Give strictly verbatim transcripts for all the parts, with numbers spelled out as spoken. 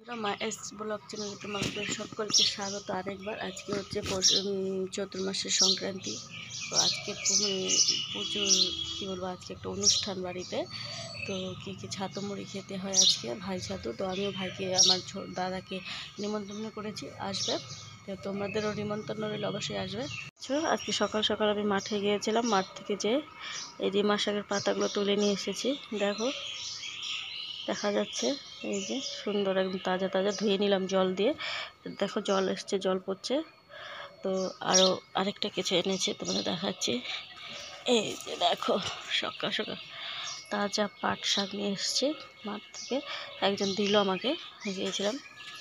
মা S blog চ্যানেলে তোমাদের সকলকে স্বাগত আরেকবার। আজকে হচ্ছে চতুর্মাসের সংক্রান্তি। তো আজকে প্রচুর কী বলবো, আজকে একটা অনুষ্ঠান বাড়িতে। তো কী কী ছাতু মুড়ি খেতে হয় আজকে, ভাই ছাতু। তো আমিও ভাইকে, আমার দাদাকে নিমন্ত্রণ করেছি, আসবে। তো তোমাদেরও নিমন্ত্রণ রইল, অবশ্যই আসবে। আজকে সকাল সকাল আমি মাঠে গিয়েছিলাম। মাঠ থেকে যে এই রিমা শাকের পাতাগুলো তুলে নিয়ে এসেছি, দেখো দেখা যাচ্ছে। এই যে সুন্দর একদম তাজা তাজা ধুয়ে নিলাম জল দিয়ে। দেখো জল এসছে, জল পড়ছে। তো আরও আরেকটা কিছু এনেছে, তোমাদের দেখাচ্ছি। এই যে দেখো সকাল সকাল তাজা পাট শাক নিয়ে এসছি মাঠ থেকে, একজন দিল আমাকে, গিয়েছিলাম।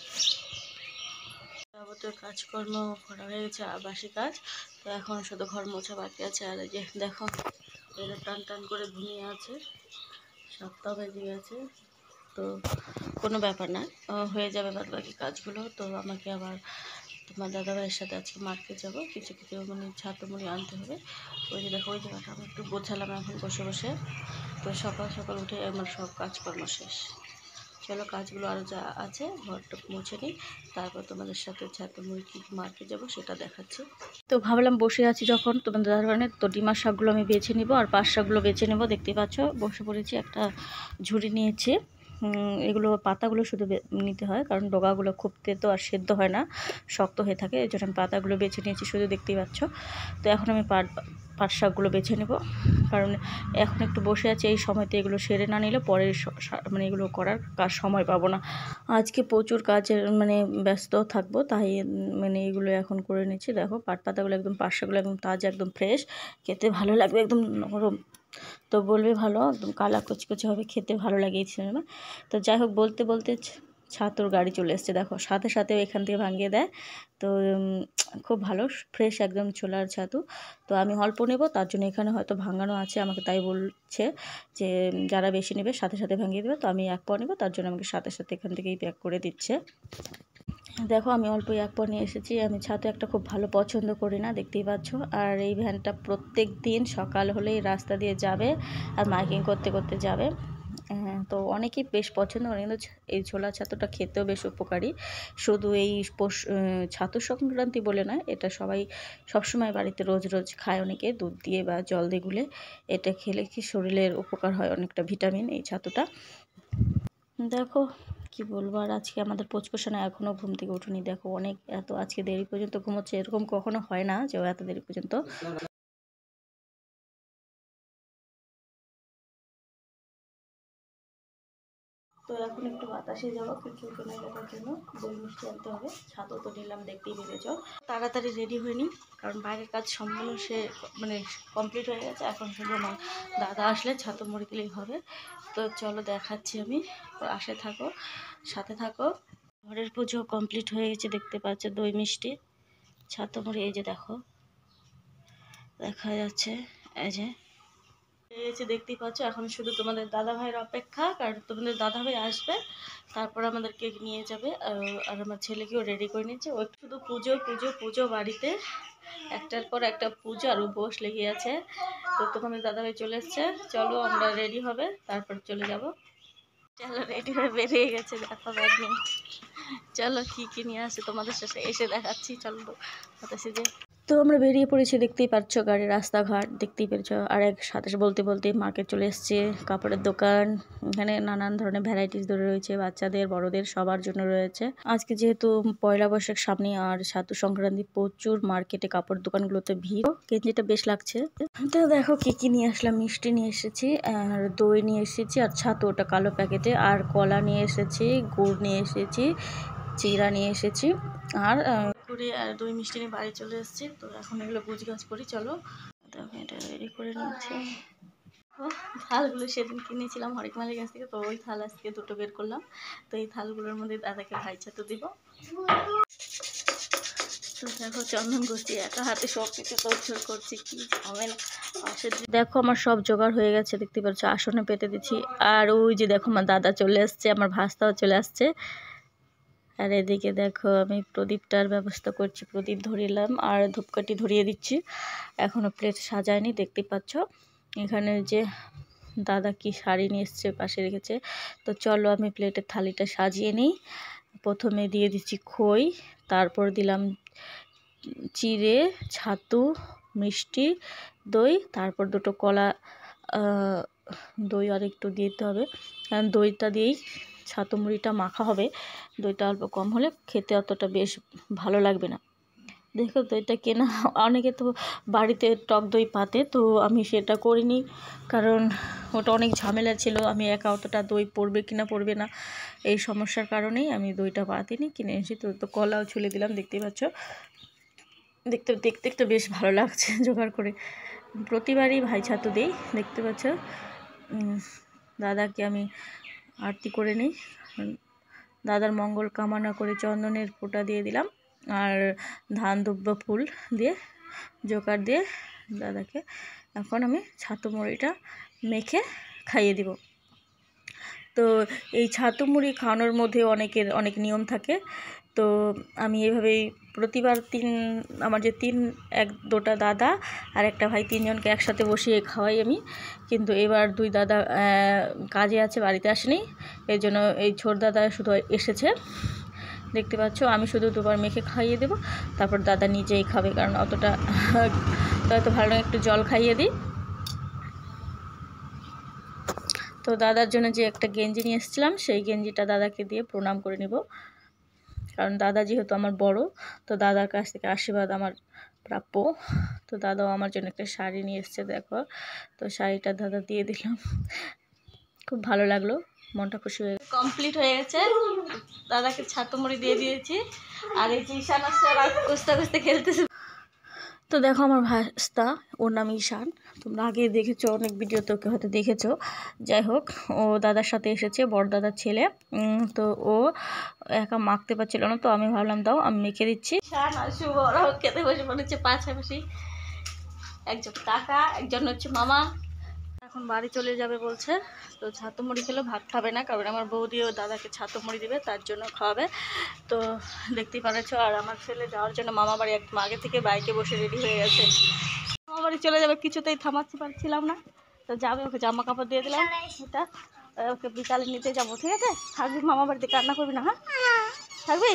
যাবতীয় কাজকর্ম করা হয়ে গেছে, আবাসী কাজ। তো এখন শুধু ঘর মোছা বাকি আছে। আর এই যে দেখো এটা টান টান করে ঘুমিয়ে আছে, সাতটা বেজে গেছে। তো কোনো ব্যাপার না, হয়ে যাবে বাদ বাকি কাজগুলো। তো আমাকে আবার তোমার দাদাভাইয়ের সাথে আজকে মার্কেট যাবো, কিছু কিছু মানে ছাতু মুড়ি আনতে হবে। ওই যে দেখো ওই জায়গাটা আমি একটু গোছালাম এখন বসে বসে। তো সকাল সকাল উঠে আমার সব কাজকর্ম শেষ। চলো কাজগুলো আরও যা আছে ঘরটা মুছে নিই, তারপর তোমাদের সাথে ছাতু মুড়ি কী মার্কেট যাবো সেটা দেখাচ্ছি। তো ভাবলাম বসে আছি যখন তোমাদের দাদাভাইয়ের, তো ডিমার শাকগুলো আমি বেছে নিব আর পাঁচ শাকগুলো বেছে নেবো। দেখতেই পাচ্ছ বসে পড়েছি, একটা ঝুড়ি নিয়েছি। এগুলো পাতাগুলো শুধু নিতে হয়, কারণ ডগাগুলো খুব তেতো আর সেদ্ধ হয় না, শক্ত হয়ে থাকে। এই জন্য আমি পাতাগুলো বেছে নিয়েছি শুধু, দেখতেই পাচ্ছ। তো এখন আমি পাট পাট শাকগুলো বেছে নেব, কারণ এখন একটু বসে আছি। এই সময়তে এগুলো সেরে না নিলে পরে মানে এগুলো করার কাজ সময় পাবো না। আজকে প্রচুর কাজের মানে ব্যস্ত থাকবো, তাই মানে এগুলো এখন করে নিচ্ছি। দেখো পাট পাতাগুলো একদম, পাট শাকগুলো একদম তাজা, একদম ফ্রেশ, খেতে ভালো লাগবে, একদম নরম। তো বলবে ভালো, একদম কালা কুচকুচে হবে, খেতে ভালো লাগে এই সিনেমা। তো যাই হোক, বলতে বলতে ছাতুর গাড়ি চলে এসছে, দেখো সাথে সাথেও এখান থেকে ভাঙিয়ে দেয়। তো খুব ভালো ফ্রেশ একদম ছোলার ছাতু। তো আমি অল্প নেব, তার জন্য এখানে হয়তো ভাঙানো আছে, আমাকে তাই বলছে যে যারা বেশি নেবে সাথে সাথে ভাঙিয়ে দেবে। তো আমি এক পাও নেব, তার জন্য আমাকে সাথে সাথে এখান থেকেই প্যাক করে দিচ্ছে। দেখো আমি অল্প এক পাও নিয়ে এসেছি। আমি ছাতু একটা খুব ভালো পছন্দ করি না, দেখতেই পাচ্ছ। আর এই ভ্যানটা প্রত্যেক দিন সকাল হলেই রাস্তা দিয়ে যাবে আর মাইকিং করতে করতে যাবে। তো অনেকেই বেশ পছন্দ করে, কিন্তু এই ছোলা ছাতুটা খেতেও বেশ উপকারী। শুধু এই ছাতু সংক্রান্তি বলে নয়, এটা সবাই সবসময় বাড়িতে রোজ রোজ খায়, অনেকে দুধ দিয়ে বা জল দিয়ে গুলে। এটা খেলে কি শরীরের উপকার হয়, অনেকটা ভিটামিন এই ছাতুটা। দেখো কি বলবো, আর আজকে আমাদের পোচপোষণা এখনও ঘুম থেকে উঠুনি। দেখো অনেক এত আজকে দেরি পর্যন্ত ঘুমোচ্ছে, এরকম কখনো হয় না যে ও এত দেরি পর্যন্ত। তো এখন একটু বাতাসে যাবো কিছু কেনাকাটার জন্য, দই মিষ্টি আনতে হবে। ছাতু তো নিলাম, দেখতেই পেরেছ। তাড়াতাড়ি রেডি হয়নি, কারণ বাইরের কাজ সম্পূর্ণ সে মানে কমপ্লিট হয়ে গেছে। এখন শুধু আমার দাদা আসলে ছাতু মুড়ি দিলেই হবে। তো চলো দেখাচ্ছি আমি, আসে থাকো, সাথে থাকো। ঘরের পুজো কমপ্লিট হয়ে গেছে, দেখতে পাচ্ছ দই মিষ্টি ছাতু মুড়ি। এই যে দেখো দেখা যাচ্ছে, এই যে এসে দেখতেই পাচ্ছ। এখন শুধু তোমাদের দাদা ভাইয়ের অপেক্ষা, কারণ তোমাদের দাদা ভাই আসবে, তারপর আমাদেরকে নিয়ে যাবে। আর আমার ছেলেকেও রেডি করে নিচ্ছে। ওই শুধু পুজো পুজো পুজো বাড়িতে, একটার পর একটা পুজো আর উপোস লেগে আছে। তো তোমাদের দাদা ভাই চলে এসছে, চলো আমরা রেডি হবে, তারপর চলে যাব। চলো রেডি হয়ে বেরিয়ে গেছে, দেখো ব্যাগ নিয়ে। চলো কী কী নিয়ে আসে তোমাদের সাথে এসে দেখাচ্ছি। চলো বাতাসে যে তো আমরা বেরিয়ে পড়েছি, দেখতেই পাচ্ছ গাড়ি রাস্তাঘাট দেখতেই পেরেছো। আর এক সাথে বলতে বলতে মার্কেট চলে এসছে, কাপড়ের দোকান, এখানে নানান ধরনের ভ্যারাইটিস ধরে রয়েছে, বাচ্চাদের বড়দের সবার জন্য রয়েছে। আজকে যেহেতু পয়লা বৈশাখ সামনে আর ছাতু সংক্রান্তি, প্রচুর মার্কেটে কাপড়ের দোকানগুলোতে ভিড়, কেঞ্জিটা বেশ লাগছে। তো দেখো কি কি নিয়ে আসলাম, মিষ্টি নিয়ে এসেছি, আর দই নিয়ে এসেছি, আর ছাতু ওটা কালো প্যাকেটে, আর কলা নিয়ে এসেছি, গুড় নিয়ে এসেছি, চিড়া নিয়ে এসেছি, আর করে আর দই মিষ্টি নিয়ে বাড়ি চলে এসেছি। তো এখন এগুলো গুছগাছ করি, চলো। দেখো এটা রেডি করে নিচ্ছি। থালগুলো সেদিন কিনেছিলাম হরেক মালের কাছ থেকে, তো ওই থাল আজকে দুটো বের করলাম। তো এই থালগুলোর মধ্যে দাদাকে ভাই ছাতু দিব। তো দেখো চন্দন করছি, একা হাতে সব কিছু তোড়জোড় করছি, কি ঝামেলা। দেখো আমার সব জোগাড় হয়ে গেছে, দেখতে পাচ্ছ আসনে পেতে দিচ্ছি। আর ওই যে দেখো আমার দাদা চলে আসছে, আমার ভাস্তাও চলে আসছে। আর এদিকে দেখো আমি প্রদীপটার ব্যবস্থা করছি, প্রদীপ ধরিলাম আর ধূপকাঠি ধরিয়ে দিচ্ছি। এখনও প্লেট সাজায়নি, দেখতে পাচ্ছ। এখানে যে দাদা কি শাড়ি নিয়ে এসছে, পাশে রেখেছে। তো চলো আমি প্লেটের থালিটা সাজিয়ে নিই, প্রথমে দিয়ে দিচ্ছি খই, তারপর দিলাম চিড়ে, ছাতু, মিষ্টি, দই, তারপর দুটো কলা, দই আর একটু দিতে হবে কারণ দইটা দিয়েই ছাতু মুড়িটা মাখা হবে। দইটা অল্প কম হলে খেতে অতটা বেশ ভালো লাগবে না। দেখো দইটা কেনা, অনেকে তো বাড়িতে টক দই পাতে, তো আমি সেটা করিনি কারণ ওটা অনেক ঝামেলা ছিল। আমি একা অতটা দই পড়বে কি না পড়বে না এই সমস্যার কারণেই আমি দইটা পাতিনি, কিনে এসেছি। তো তো কলাও ছুলে দিলাম, দেখতেই পাচ্ছ। দেখতে দেখতে একটু বেশ ভালো লাগছে জোগাড় করে। প্রতিবারই ভাই ছাতু দিই, দেখতে পাচ্ছ। দাদাকে আমি আরতি করে নিই, দাদার মঙ্গল কামনা করে চন্দনের ফোঁটা দিয়ে দিলাম আর ধান দুব্বা ফুল দিয়ে জোগাড় দিয়ে দাদাকে এখন আমি ছাতু মুড়িটা মেখে খাইয়ে দিব। তো এই ছাতু মুড়ি খাওয়ানোর মধ্যে অনেকের অনেক নিয়ম থাকে। তো আমি এইভাবেই প্রতিবার তিন আমার যে তিন এক দুটা দাদা আর একটা ভাই, তিনজনকে একসাথে বসিয়ে খাওয়াই আমি। কিন্তু এবার দুই দাদা কাজে আছে, বাড়িতে আসেনি, এই জন্য এই ছোট দাদা শুধু এসেছে, দেখতে পাচ্ছ। আমি শুধু দুবার মেখে খাইয়ে দেব, তারপর দাদা নিজেই খাবে, কারণ অতটা হয়তো ভালো লাগে, একটু জল খাইয়ে দিই। তো দাদার জন্য যে একটা গেঞ্জি নিয়ে এসেছিলাম, সেই গেঞ্জিটা দাদাকে দিয়ে প্রণাম করে নেব, কারণ দাদা যেহেতু আমার বড়, তো দাদার কাছ থেকে আশীর্বাদ আমার প্রাপ্য। তো দাদাও আমার জন্য একটা শাড়ি নিয়ে এসছে, দেখো। তো শাড়িটা দাদা দিয়ে দিলাম, খুব ভালো লাগলো, মনটা খুশি হয়ে কমপ্লিট হয়ে গেছে। দাদাকে ছাতু মুড়ি দিয়ে দিয়েছি, আর এই যে ঈশান আসছে কুস্তা কুস্তে খেলতেছে। তো দেখো আমার ভাস্তা, ওর নাম ঈশান, তোমরা আগে দেখেছো, অনেক ভিডিওতে ওকে হয়তো দেখেছো। যাই হোক, ও দাদার সাথে এসেছে, বড় দাদার ছেলে। তো ও একা মাখতে পারছিল না, তো আমি ভাবলাম দাও আমি মেখে দিচ্ছি। ঈশান আর শুভ ওরাও খেতে বসে পড়েছে পাশাপাশি, একজন কাকা, একজন হচ্ছে মামা। এখন বাড়ি চলে যাবে বলছে। তো ছাতু মুড়ি খেলে ভাত খাবে না, কারণ আমার বৌদিও দাদাকে ছাতু মুড়ি দেবে, তার জন্য খাওয়াবে। তো দেখতেই পারেছো। আর আমার ছেলে যাওয়ার জন্য মামা বাড়ি একদম আগে থেকে বাইকে বসে রেডি হয়ে গেছে, মামা বাড়ি চলে যাবে, কিছুতেই থামাতে পারছিলাম না। তো যাবে, ওকে জামা কাপড় দিয়ে দিলাম, এটা ওকে বিকালে নিতে যাবো, ঠিক আছে? থাকবি মামা বাড়িতে, কান্না করবি না? হ্যাঁ থাকবি।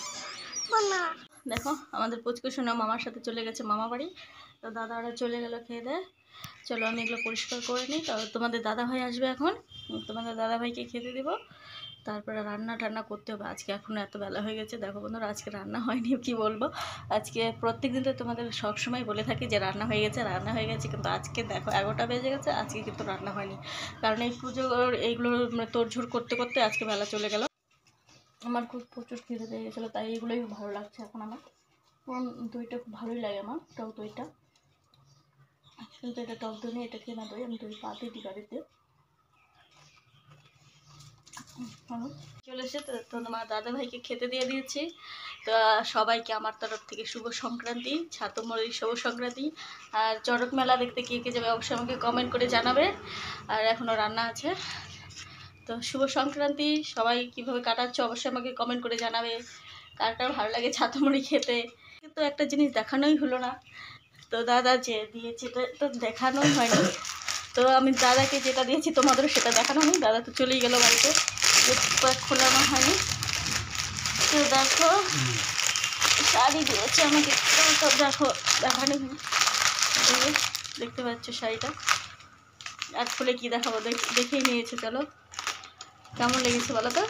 দেখো আমাদের পুচকু সোনা মামার সাথে চলে গেছে মামা বাড়ি। তো দাদা ওরা চলে গেল খেয়ে দেয়। চলো আমি এগুলো পরিষ্কার করে নিই। তো তোমাদের দাদা ভাই আসবে এখন, তোমাদের দাদা ভাইকে খেতে দেবো, তারপরে রান্না টান্না করতে হবে। আজকে এখনও এত বেলা হয়ে গেছে, দেখো বন্ধুরা আজকে রান্না হয়নি, কি বলবো। আজকে প্রত্যেক দিন তো তোমাদের সবসময় বলে থাকি যে রান্না হয়ে গেছে রান্না হয়ে গেছে, কিন্তু আজকে দেখো এগারোটা বেজে গেছে, আজকে কিন্তু রান্না হয়নি। কারণ এই পুজোর এইগুলো মানে তোড়ঝোড় করতে করতে আজকে বেলা চলে গেল। আমার খুব প্রচুর খিদে পেয়ে গেছিলো, তাই এইগুলোই ভালো লাগছে এখন আমার। দইটা খুব ভালোই লাগে আমার, টক দইটা। কিন্তু এটা টক দই নিয়ে, এটা কেনা দই, আমি দই পাতি দিই বাড়িতে। চলে এসে তো তোমার দাদা ভাইকে খেতে দিয়ে দিয়েছি। তো সবাইকে আমার তরফ থেকে শুভ সংক্রান্তি, ছাতু মুড়ির শুভ সংক্রান্তি। আর চড়ক মেলা দেখতে কে কে যাবে অবশ্যই আমাকে কমেন্ট করে জানাবে। আর এখনও রান্না আছে। তো শুভ সংক্রান্তি, সবাই কীভাবে কাটাচ্ছ অবশ্যই আমাকে কমেন্ট করে জানাবে। কার কার ভালো লাগে ছাতু মুড়ি খেতে। কিন্তু একটা জিনিস দেখানোই হলো না, তো দাদা যে দিয়েছে এটা তো দেখানোই হয়নি। তো আমি দাদাকে যেটা দিয়েছি তোমাদেরও সেটা দেখানো হয়নি, দাদা তো চলেই গেলো বাড়িতে, খোলানো হয়নি। তো দেখো শাড়ি দিয়েছে আমাকে, তো দেখো দেখানো দেখতে পাচ্ছ শাড়িটা। আর খুলে কী দেখাবো, দেখেই নিয়েছে। চলো কেমন লেগেছে বলো তো।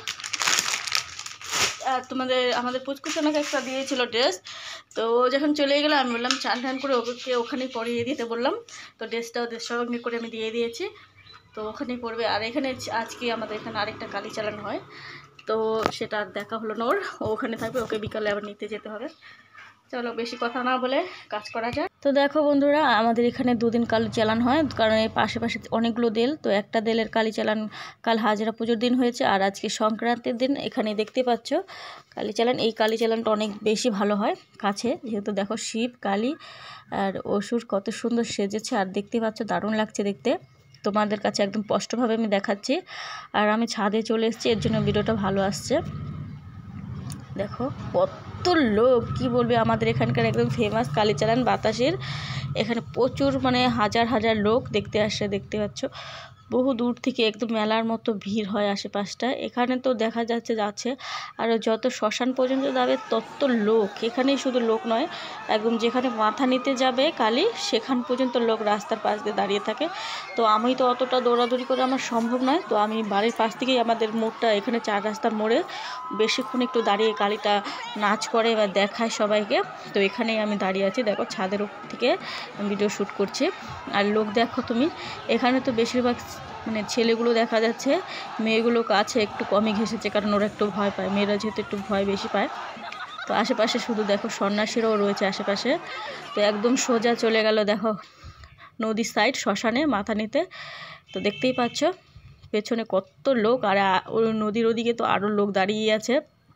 আর তোমাদের আমাদের পুচকুচোনাকে একটা দিয়েছিল ড্রেস, তো ও যখন চলে গেলো আমি বললাম চান টান করে ওকে ওখানেই পরিয়ে দিতে বললাম। তো ড্রেসটাও সঙ্গে করে আমি দিয়ে দিয়েছি, তো ওখানেই পরবে। আর এখানে আজকে আমাদের এখানে আরেকটা কালী চালান হয়, তো সেটা আর দেখা হলো না ওর, ও ওখানে থাকবে, ওকে বিকালে আবার নিতে যেতে হবে। চলো বেশি কথা না বলে কাজ করা যায়। তো দেখো বন্ধুরা আমাদের এখানে দুদিন কালী চালান হয়, কারণ এই পাশে পাশে অনেকগুলো দেল। তো একটা দেলের কালী চালান কাল হাজরা পুজোর দিন হয়েছে, আর আজকে সংক্রান্তির দিন। এখানে দেখতে পাচ্ছ কালী চালান, এই কালী চালানটা অনেক বেশি ভালো হয় কাছে, যেহেতু দেখো শিব কালী আর অসুর কত সুন্দর সেজেছে, আর দেখতে পাচ্ছ দারুণ লাগছে দেখতে। তোমাদের কাছে একদম স্পষ্টভাবে আমি দেখাচ্ছি। আর আমি ছাদে চলে এসেছি, এর জন্য ভিডিওটা ভালো আসছে। দেখো কত লোক, কি বলবে, আমাদের এখানকার একদম ফেমাস কালীচালান বাতাসের। এখানে প্রচুর মানে হাজার হাজার লোক দেখতে আসে, দেখতে পাচ্ছ বহু দূর থেকে একদম মেলার মতো ভিড় হয় আশেপাশটা। এখানে তো দেখা যাচ্ছে যাচ্ছে আর যত শ্মশান পর্যন্ত যাবে তত লোক। এখানেই শুধু লোক নয়, একদম যেখানে মাথা নিতে যাবে কালী সেখান পর্যন্ত লোক রাস্তার পাশ দিয়ে দাঁড়িয়ে থাকে। তো আমি তো অতটা দৌড়াদৌড়ি করে আমার সম্ভব নয়, তো আমি বাড়ির পাশ থেকেই আমাদের মোড়টা এখানে চার রাস্তার মোড়ে বেশিক্ষণ একটু দাঁড়িয়ে কালীটা নাচ করে বা দেখায় সবাইকে। তো এখানেই আমি দাঁড়িয়ে আছি, দেখো ছাদের উপর থেকে ভিডিও শ্যুট করছি। আর লোক দেখো তুমি, এখানে তো বেশিরভাগ মানে ছেলেগুলো দেখা যাচ্ছে, মেয়েগুলো কাছে একটু কমই ঘেসেছে, কারণ ওরা একটু ভয় পায়, মেয়েরা যেহেতু একটু ভয় বেশি পায়। তো আশেপাশে শুধু দেখো সন্ন্যাসীরাও রয়েছে আশেপাশে। তো একদম সোজা চলে গেল দেখো নদীর সাইড শ্মশানে মাথা নিতে। তো দেখতেই পাচ্ছ পেছনে কত লোক, আর নদীর ওদিকে তো আরও লোক দাঁড়িয়ে আছে।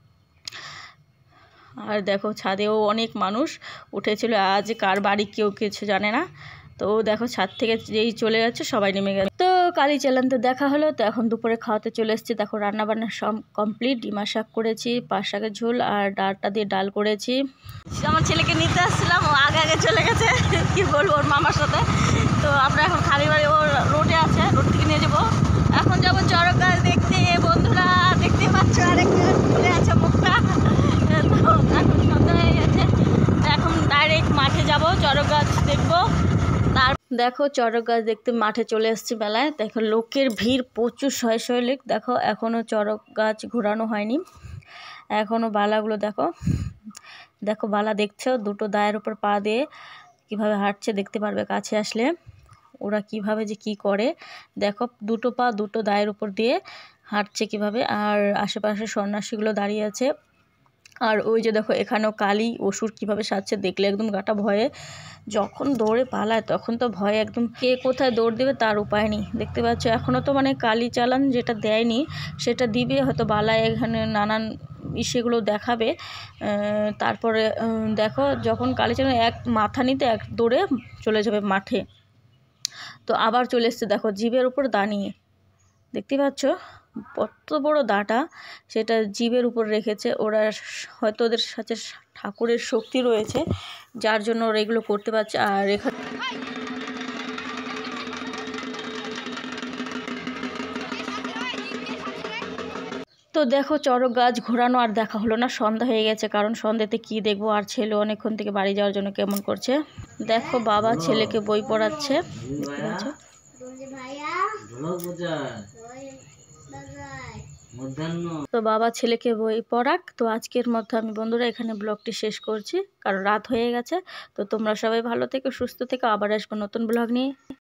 আর দেখো ছাদেও অনেক মানুষ উঠেছিল, আজ কার বাড়ি কেউ কিছু জানে না। তো দেখো ছাদ থেকে যেই চলে যাচ্ছে সবাই নেমে গেল। তো কালী চালান তো দেখা হলো। তো এখন দুপুরে খাওয়াতে চলে এসেছি। দেখো রান্নাবান্না সব কমপ্লিট, ডিমা শাক করেছি, পাঁচ শাকের ঝোল আর ডালটা দিয়ে ডাল করেছি। আমার ছেলেকে নিতে আসছিলাম, ও আগে আগে চলে গেছে কি বলবো ওর মামার সাথে। তো আমরা এখন খালি বাড়ি, ও রোডে আছে, রোড থেকে নিয়ে যাবো। এখন যাবো চড়ক গাছ দেখতে। বন্ধুরা দেখতে পাচ্ছ আরেকটু খুলে আছে মুখটা। তো এখন সন্ধ্যা হয়ে গেছে, এখন ডাইরেক্ট মাঠে যাব, চড়ক গাছ দেখবো। তার দেখো চড়ক গাছ দেখতে মাঠে চলে এসেছি মেলায়। দেখো লোকের ভিড় প্রচুর, শয়ে শয়ে লোক। দেখো এখনও চড়ক গাছ ঘোরানো হয়নি, এখনও বালাগুলো দেখো দেখো বালা দেখছো, দুটো দায়ের উপর পা দিয়ে কিভাবে হাঁটছে দেখতে পারবে কাছে আসলে। ওরা কিভাবে যে কি করে দেখো, দুটো পা দুটো দায়ের উপর দিয়ে হাঁটছে কিভাবে। আর আশেপাশে সন্ন্যাসীগুলো দাঁড়িয়ে আছে। আর ওই যে দেখো এখানেও কালী অসুর কিভাবে সাজছে, দেখলে একদম গাটা ভয়ে, যখন দৌড়ে পালায় তখন তো ভয়ে একদম কে কোথায় দৌড় দেবে তার উপায় নেই। দেখতে পাচ্ছ এখনও তো মানে কালী চালান যেটা দেয়নি সেটা দিবে হয়তো, বালায় এখানে নানান সেগুলো দেখাবে। তারপরে দেখো যখন কালী চালান এক মাথা নিতে এক দৌড়ে চলে যাবে মাঠে। তো আবার চলে এসছে দেখো জিভের উপর দাঁড়িয়ে, দেখতে পাচ্ছ কত বড় দাঁটা, সেটা জিভের উপর রেখেছে। ওরা হয়তো ওদের সাথে ঠাকুরের শক্তি রয়েছে যার জন্য ওরা এগুলো করতে পারছে। আর এখানে তো দেখো চড়ক গাছ ঘোরানো আর দেখা হলো না, সন্ধ্যা হয়ে গেছে, কারণ সন্ধ্যাতে কি দেখবো। আর ছেলে অনেকক্ষণ থেকে বাড়ি যাওয়ার জন্য কেমন করছে। দেখো বাবা ছেলেকে বই পড়াচ্ছে, দেখতে পাচ্ছ। তো বাবা ছেলেকে বই পড়াক। তো আজকের মধ্যে আমি বন্ধুরা এখানে ব্লগটি শেষ করছি, কারণ রাত হয়ে গেছে। তো তোমরা সবাই ভালো থেকো, সুস্থ থেকো, আবার আসবো নতুন ব্লগ নিয়ে।